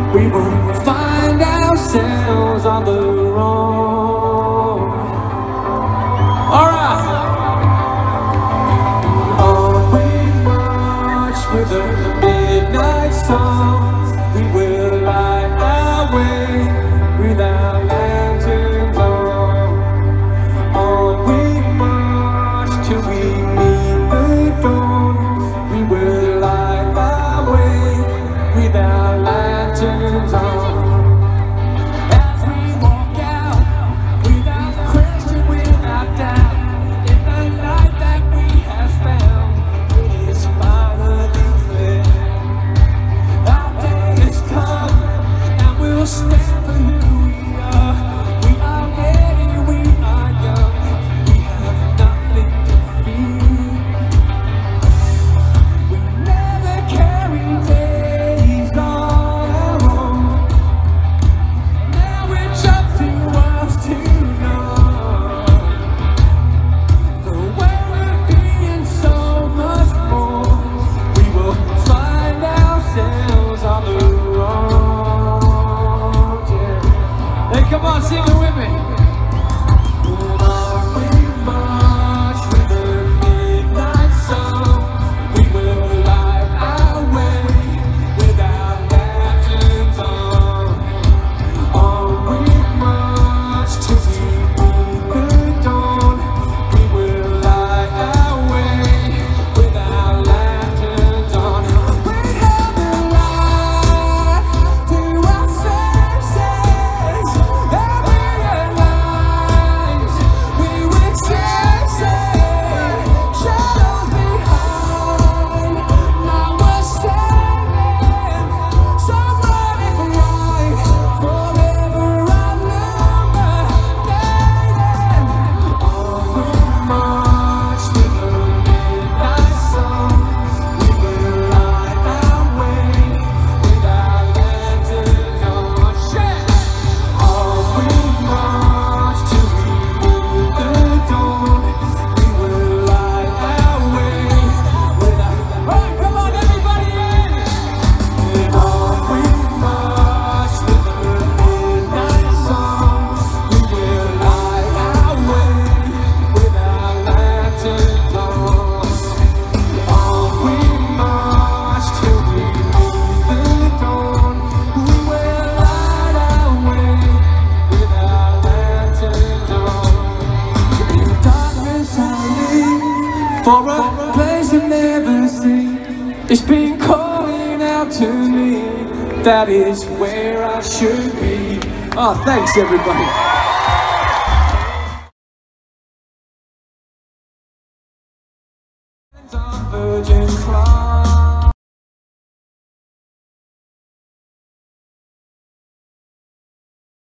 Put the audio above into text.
we will find ourselves on the road. Alright. On we march with the midnight sun. We will light our way with our lanterns on. On we march till we meet the dawn. We will light our way with our lanterns on. As we walk out, without question, without doubt, in the light that we have found, it is finally clear. Our day has come, and we'll stand for who we are. We are ready, we are young, we have nothing to fear. We never carry days on our own. Now it's up to us to know the way of being so much more. We will find ourselves on the road. Yeah. Hey, come on, sing it with me. On we march with the midnight sun. We will light our way with our lanterns on. On we march till we meet the dawn. We will light our way with our lanterns on. We have the light to our senses, and we realize we will chase it. Shadows behind, now we're standing, so running bright, forever illuminated. On we march with the midnight sun. We will light our way with our lanterns on. On we march till we meet the dawn. We will light our way with our... Alright, come on everybody in! And on we march with the midnight sun. We will light our way with our lanterns on. On we march till we meet the dawn. We will light our way with our lanterns on. In darkness I live for a place I've never seen. It's been calling out to me. That is where I should be. Oh, thanks everybody. On virgin climb.